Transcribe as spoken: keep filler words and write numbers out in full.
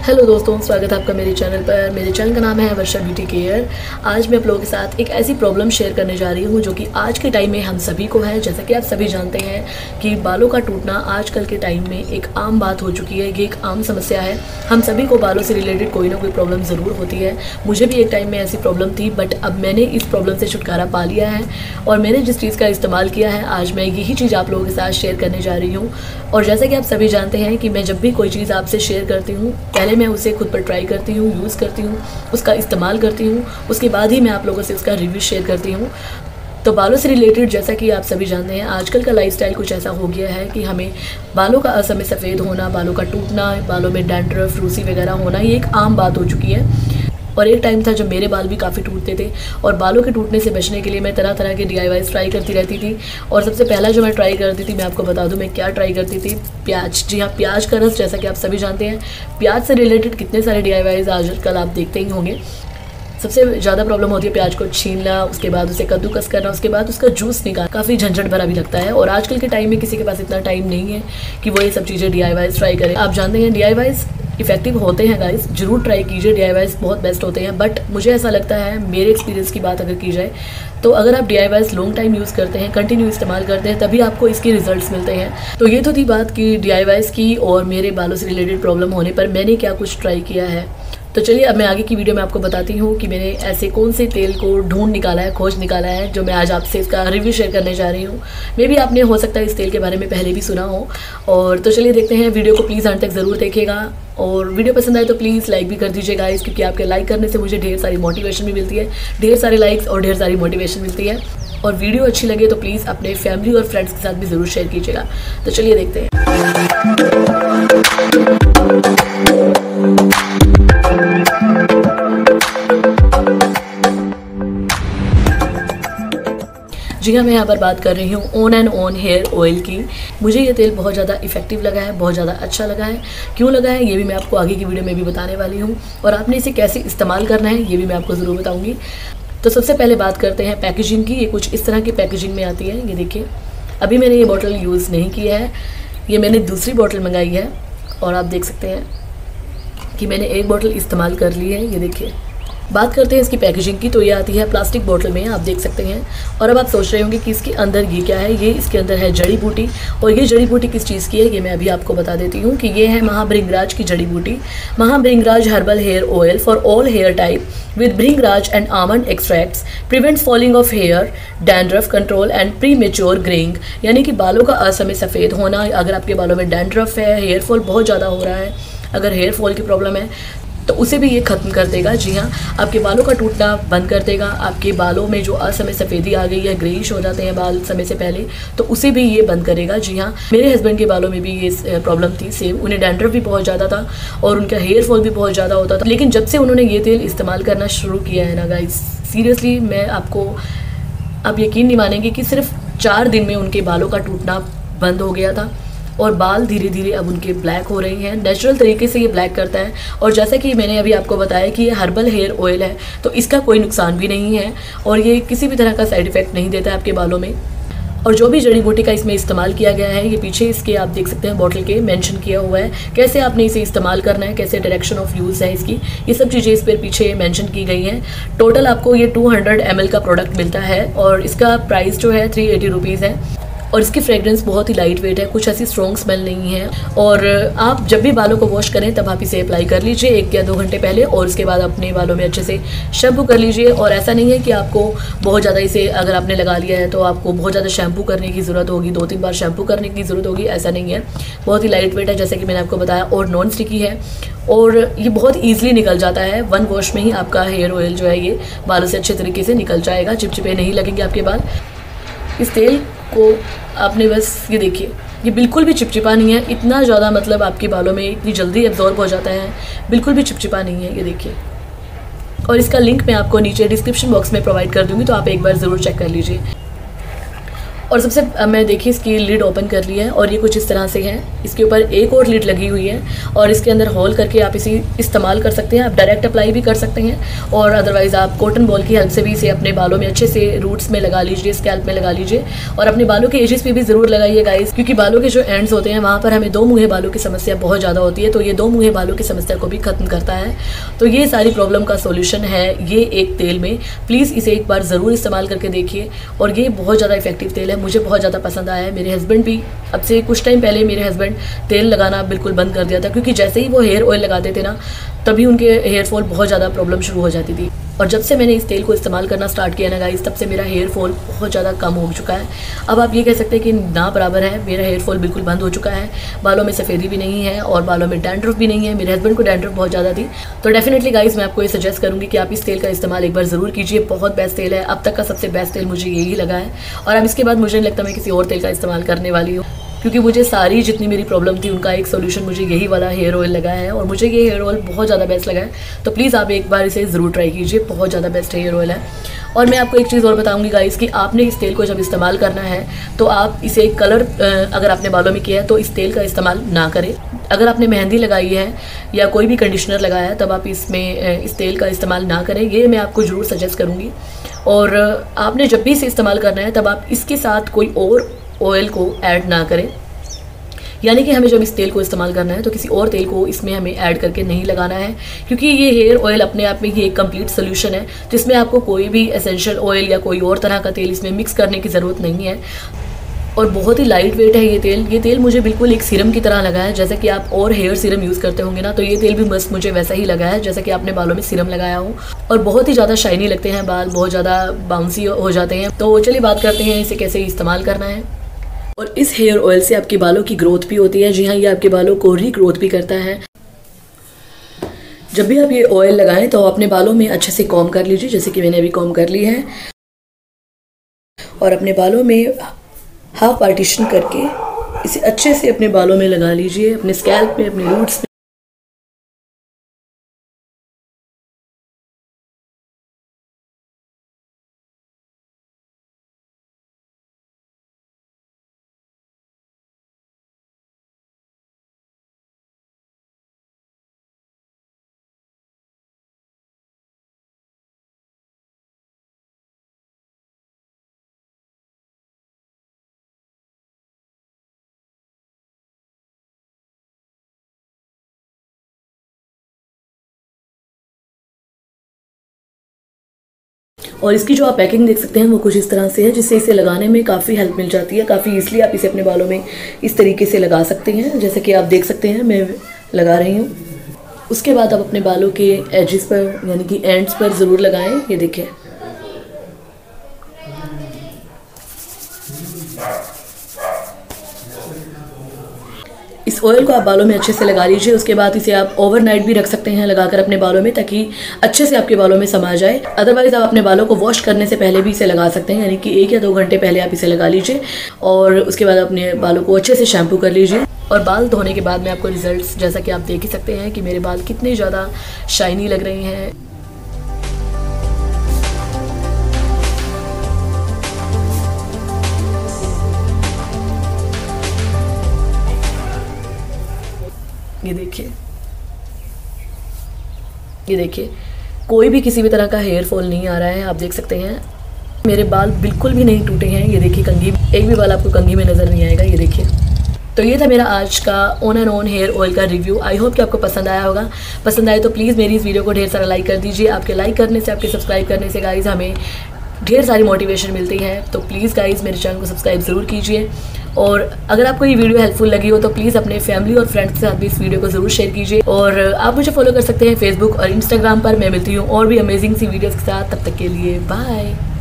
Hello दोस्तों, स्वागत है आपका मेरे चैनल पर। मेरे चैनल का नाम है वर्षा ब्यूटी केयर। आज मैं आप लोगों के साथ एक ऐसी प्रॉब्लम शेयर करने जा रही हूँ जो कि आज के टाइम में हम सभी को है। जैसा कि आप सभी जानते हैं कि बालों का टूटना आजकल के टाइम में एक आम बात हो चुकी है। ये एक आम समस्या है। हम सभी को बालों से रिलेटेड कोई ना कोई प्रॉब्लम ज़रूर होती है। मुझे भी एक टाइम में ऐसी प्रॉब्लम थी, बट अब मैंने इस प्रॉब्लम से छुटकारा पा लिया है और मैंने जिस चीज़ का इस्तेमाल किया है, आज मैं यही चीज़ आप लोगों के साथ शेयर करने जा रही हूँ। और जैसा कि आप सभी जानते हैं कि मैं जब भी कोई चीज़ आपसे शेयर करती हूँ, पहले मैं उसे खुद पर ट्राई करती हूँ, यूज़ करती हूँ, उसका इस्तेमाल करती हूँ, उसके बाद ही मैं आप लोगों से उसका रिव्यू शेयर करती हूँ। तो बालों से रिलेटेड जैसा कि आप सभी जानते हैं, आजकल का लाइफस्टाइल कुछ ऐसा हो गया है कि हमें बालों का असमय सफ़ेद होना, बालों का टूटना, बालों में डैंड्रफ, रूसी वगैरह होना, ये एक आम बात हो चुकी है। और एक टाइम था जब मेरे बाल भी काफ़ी टूटते थे और बालों के टूटने से बचने के लिए मैं तरह तरह के डी आई वाईज़ ट्राई करती रहती थी। और सबसे पहला जो मैं ट्राई करती थी, मैं आपको बता दूं मैं क्या ट्राई करती थी, प्याज। जी हाँ, प्याज का रस। जैसा कि आप सभी जानते हैं, प्याज से रिलेटेड कितने सारे डी आई वाईज़ आजकल आप देखते ही होंगे। सबसे ज़्यादा प्रॉब्लम होती है प्याज को छीलना, उसके बाद उसे कद्दूकस करना, उसके बाद उसका जूस निकालना। काफ़ी झंझट भरा भी लगता है और आजकल के टाइम में किसी के पास इतना टाइम नहीं है कि वो ये सब चीज़ें डी आई वाईज़ ट्राई करें। आप जानते हैं डी आई वाईज़ इफेक्टिव होते हैं गाइस, जरूर ट्राई कीजिए। डी आई वाईज़ बहुत बेस्ट होते हैं, बट मुझे ऐसा लगता है, मेरे एक्सपीरियंस की बात अगर की जाए तो अगर आप D I Ys long time use करते हैं, कंटिन्यू इस्तेमाल करते हैं, तभी आपको इसके रिजल्ट्स मिलते हैं। तो ये तो थी बात कि डी आई वाईज़ की और मेरे बालों से रिलेटेड प्रॉब्लम होने पर मैंने क्या कुछ ट्राई किया है। तो चलिए अब मैं आगे की वीडियो में आपको बताती हूँ कि मैंने ऐसे कौन से तेल को ढूंढ निकाला है, खोज निकाला है, जो मैं आज आपसे इसका रिव्यू शेयर करने जा रही हूँ। मे भी आपने हो सकता है इस तेल के बारे में पहले भी सुना हो। और तो चलिए देखते हैं, वीडियो को प्लीज़ अंत तक ज़रूर देखिएगा और वीडियो पसंद आए तो प्लीज़ लाइक भी कर दीजिएगा गाइस, क्योंकि आपके लाइक करने से मुझे ढेर सारी मोटिवेशन भी मिलती है, ढेर सारे लाइक्स और ढेर सारी मोटिवेशन मिलती है। और वीडियो अच्छी लगे तो प्लीज़ अपने फैमिली और फ्रेंड्स के साथ भी ज़रूर शेयर कीजिएगा। तो चलिए देखते हैं। जी हाँ, मैं यहाँ पर बात कर रही हूँ on and on hair oil की। मुझे ये तेल बहुत ज़्यादा इफेक्टिव लगा है, बहुत ज़्यादा अच्छा लगा है। क्यों लगा है ये भी मैं आपको आगे की वीडियो में भी बताने वाली हूँ और आपने इसे कैसे इस्तेमाल करना है ये भी मैं आपको ज़रूर बताऊँगी। तो सबसे पहले बात करते हैं पैकेजिंग की। ये कुछ इस तरह की पैकेजिंग में आती है। ये देखिए, अभी मैंने ये बॉटल यूज़ नहीं किया है, ये मैंने दूसरी बॉटल मंगाई है और आप देख सकते हैं कि मैंने एक बॉटल इस्तेमाल कर ली है। ये देखिए, बात करते हैं इसकी पैकेजिंग की। तो ये आती है प्लास्टिक बोतल में, आप देख सकते हैं। और अब आप सोच रहे होंगे कि इसके अंदर ये क्या है। ये इसके अंदर है जड़ी बूटी। और ये जड़ी बूटी किस चीज़ की है ये मैं अभी आपको बता देती हूँ कि ये है महाभृंगराज की जड़ी बूटी। Mahabhringraj herbal hair oil for all hair type with bhringraj and almond extracts prevents falling of hair, dandruff control and premature greying. यानी कि बालों का असमय सफ़ेद होना, अगर आपके बालों में डैंड्रफ है, हेयर फॉल बहुत ज़्यादा हो रहा है, अगर हेयर फॉल की प्रॉब्लम है तो उसे भी ये ख़त्म कर देगा। जी हाँ, आपके बालों का टूटना बंद कर देगा। आपके बालों में जो असमय सफ़ेदी आ गई है, ग्रेइश हो जाते हैं बाल समय से पहले, तो उसे भी ये बंद करेगा। जी हाँ, मेरे हस्बैंड के बालों में भी ये प्रॉब्लम थी सेम। उन्हें डैंड्रफ भी बहुत ज़्यादा था और उनका हेयर फॉल भी बहुत ज़्यादा होता था। लेकिन जब से उन्होंने ये तेल इस्तेमाल करना शुरू किया है ना गाइस, सीरियसली मैं आपको, आप यकीन नहीं मानेंगे कि सिर्फ चार दिन में उनके बालों का टूटना बंद हो गया था और बाल धीरे धीरे अब उनके ब्लैक हो रहे हैं। नेचुरल तरीके से ये ब्लैक करता है। और जैसा कि मैंने अभी आपको बताया कि ये हर्बल हेयर ऑयल है, तो इसका कोई नुकसान भी नहीं है और ये किसी भी तरह का साइड इफ़ेक्ट नहीं देता है आपके बालों में। और जो भी जड़ी बूटी का इसमें इस्तेमाल किया गया है, ये पीछे इसके आप देख सकते हैं बॉटल के मेंशन किया हुआ है, कैसे आपने इसे इस्तेमाल करना है, कैसे डायरेक्शन ऑफ यूज़ है इसकी, ये सब चीज़ें इस पर पीछे मेंशन की गई हैं। टोटल आपको ये टू हंड्रेड एम एल का प्रोडक्ट मिलता है और इसका प्राइस जो है थ्री एटी रुपीज़ है। और इसकी फ्रेगरेंस बहुत ही लाइट वेट है, कुछ ऐसी स्ट्रॉन्ग स्मेल नहीं है। और आप जब भी बालों को वॉश करें तब आप इसे अप्लाई कर लीजिए एक या दो घंटे पहले, और उसके बाद अपने बालों में अच्छे से शैम्पू कर लीजिए। और ऐसा नहीं है कि आपको बहुत ज़्यादा इसे अगर आपने लगा लिया है तो आपको बहुत ज़्यादा शैम्पू करने की ज़रूरत होगी, दो तीन बार शैम्पू करने की ज़रूरत होगी, ऐसा नहीं है। बहुत ही लाइट वेट है जैसे कि मैंने आपको बताया, और नॉन स्टिकी है और ये बहुत ईजिली निकल जाता है। वन वॉश में ही आपका हेयर ऑयल जो है ये बालों से अच्छे तरीके से निकल जाएगा, चिपचिपे नहीं लगेंगे आपके बाल। इस तेल को आपने बस ये देखिए, ये बिल्कुल भी चिपचिपा नहीं है, इतना ज़्यादा मतलब आपके बालों में इतनी जल्दी एब्जॉर्ब हो जाता है, बिल्कुल भी चिपचिपा नहीं है, ये देखिए। और इसका लिंक मैं आपको नीचे डिस्क्रिप्शन बॉक्स में प्रोवाइड कर दूँगी, तो आप एक बार ज़रूर चेक कर लीजिए। और सबसे मैं देखिए इसकी लिड ओपन कर ली है और ये कुछ इस तरह से है। इसके ऊपर एक और लिड लगी हुई है और इसके अंदर होल करके आप इसे इस्तेमाल कर सकते हैं। आप डायरेक्ट अप्लाई भी कर सकते हैं और अदरवाइज़ आप कॉटन बॉल की हेल्प से भी इसे अपने बालों में अच्छे से रूट्स में लगा लीजिए, स्कैल्प में लगा लीजिए और अपने बालों के एजेस पे भी ज़रूर लगाइए गाइस, क्योंकि बालों के जो एंड्स होते हैं वहाँ पर हमें दो मुँहे बालों की समस्या बहुत ज़्यादा होती है। तो ये दो मुँहे बालों की समस्या को भी ख़त्म करता है। तो ये सारी प्रॉब्लम का सोल्यूशन है ये एक तेल में। प्लीज़ इसे एक बार ज़रूर इस्तेमाल करके देखिए और ये बहुत ज़्यादा इफेक्टिव तेल है, मुझे बहुत ज़्यादा पसंद आया है। मेरे हस्बैंड भी, अब से कुछ टाइम पहले मेरे हस्बैंड तेल लगाना बिल्कुल बंद कर दिया था, क्योंकि जैसे ही वो हेयर ऑयल लगाते थे ना तभी उनके हेयर फॉल बहुत ज़्यादा प्रॉब्लम शुरू हो जाती थी। और जब से मैंने इस तेल को इस्तेमाल करना स्टार्ट किया ना गाइस, तब से मेरा हेयर फॉल बहुत ज़्यादा कम हो चुका है। अब आप ये कह सकते हैं कि ना बराबर है, मेरा हेयर फॉल बिल्कुल बंद हो चुका है, बालों में सफ़ेदी भी नहीं है और बालों में डैंड्रफ भी नहीं है। मेरे हस्बैंड को डैंड्रफ बहुत ज़्यादा थी। तो डेफिनेटली गाइस मैं आपको ये सजेस्ट करूँगी कि आप इस तेल का इस्तेमाल एक बार ज़रूर कीजिए। बहुत बेस्ट तेल है, अब तक का सबसे बेस्ट तेल मुझे यही लगा है और अब इसके बाद मुझे नहीं लगता मैं किसी और तेल का इस्तेमाल करने वाली हूँ, क्योंकि मुझे सारी जितनी मेरी प्रॉब्लम थी उनका एक सोल्यूशन मुझे यही वाला हेयर ऑयल लगा है और मुझे ये हेयर ऑयल बहुत ज़्यादा बेस्ट लगा है। तो प्लीज़ आप एक बार इसे ज़रूर ट्राई कीजिए, बहुत ज़्यादा बेस्ट हेयर ऑयल है। और मैं आपको एक चीज़ और बताऊंगी गाइस कि आपने इस तेल को जब इस्तेमाल करना है तो आप इसे कलर अगर आपने बालों में किया है तो इस तेल का इस्तेमाल ना करें। अगर आपने मेहंदी लगाई है या कोई भी कंडीशनर लगाया है तब आप इसमें इस तेल का इस्तेमाल ना करें, ये मैं आपको ज़रूर सजेस्ट करूँगी। और आपने जब भी इसे इस्तेमाल करना है तब आप इसके साथ कोई और ऑयल को ऐड ना करें, यानी कि हमें जब इस तेल को इस्तेमाल करना है तो किसी और तेल को इसमें हमें ऐड करके नहीं लगाना है, क्योंकि ये हेयर ऑयल अपने आप में ही एक कंप्लीट सोल्यूशन है जिसमें आपको कोई भी एसेंशियल ऑयल या कोई और तरह का तेल इसमें मिक्स करने की ज़रूरत नहीं है। और बहुत ही लाइट वेट है ये तेल। ये तेल मुझे बिल्कुल एक सीरम की तरह लगा है, जैसे कि आप और हेयर सीरम यूज़ करते होंगे ना, तो ये तेल भी बस मुझे वैसा ही लगा है जैसे कि आपने बालों में सीरम लगाया हो। और बहुत ही ज़्यादा शाइनी लगते हैं बाल, बहुत ज़्यादा बाउंसी हो जाते हैं। तो चलिए बात करते हैं इसे कैसे इस्तेमाल करना है। और इस हेयर ऑयल से आपके बालों की ग्रोथ भी होती है। जी हाँ, ये आपके बालों को रीग्रोथ भी करता है। जब भी आप ये ऑयल लगाएं तो अपने बालों में अच्छे से कॉम्ब कर लीजिए, जैसे कि मैंने अभी कॉम्ब कर ली है, और अपने बालों में हाफ पार्टीशन करके इसे अच्छे से अपने बालों में लगा लीजिए, अपने स्कैल्प में, अपने रूट्स में। और इसकी जो आप पैकिंग देख सकते हैं वो कुछ इस तरह से है, जिससे इसे लगाने में काफ़ी हेल्प मिल जाती है। काफ़ी ईजिली आप इसे अपने बालों में इस तरीके से लगा सकते हैं, जैसे कि आप देख सकते हैं मैं लगा रही हूँ। उसके बाद आप अपने बालों के एजेस पर यानी कि एंड्स पर ज़रूर लगाएं। ये देखिए, इस ऑयल को आप बालों में अच्छे से लगा लीजिए। उसके बाद इसे आप ओवरनाइट भी रख सकते हैं लगाकर अपने बालों में, ताकि अच्छे से आपके बालों में समा जाए। अदरवाइज आप अपने बालों को वॉश करने से पहले भी इसे लगा सकते हैं, यानी कि एक या दो घंटे पहले आप इसे लगा लीजिए और उसके बाद अपने बालों को अच्छे से शैम्पू कर लीजिए। और बाल धोने के बाद में आपको रिजल्ट्स जैसा कि आप देख ही सकते हैं कि मेरे बाल कितने ज़्यादा शाइनी लग रहे हैं। ये देखिए, ये देखिए, कोई भी किसी भी तरह का हेयर फॉल नहीं आ रहा है। आप देख सकते हैं मेरे बाल बिल्कुल भी नहीं टूटे हैं। ये देखिए, कंघी, एक भी बाल आपको कंघी में नज़र नहीं आएगा। ये देखिए। तो ये था मेरा आज का on and on hair oil का रिव्यू। आई होप कि आपको पसंद आया होगा। पसंद आए तो प्लीज़ मेरी इस वीडियो को ढेर सारा लाइक कर दीजिए। आपके लाइक करने से, आपके सब्सक्राइब करने से गाइज़ हमें ढेर सारी मोटिवेशन मिलती है। तो प्लीज़ गाइज़ मेरे चैनल को सब्सक्राइब ज़रूर कीजिए। और अगर आपको ये वीडियो हेल्पफुल लगी हो तो प्लीज़ अपने फैमिली और फ्रेंड्स के साथ भी इस वीडियो को ज़रूर शेयर कीजिए। और आप मुझे फॉलो कर सकते हैं फेसबुक और इंस्टाग्राम पर। मैं मिलती हूँ और भी अमेजिंग सी वीडियोज़ के साथ। तब तक के लिए बाय।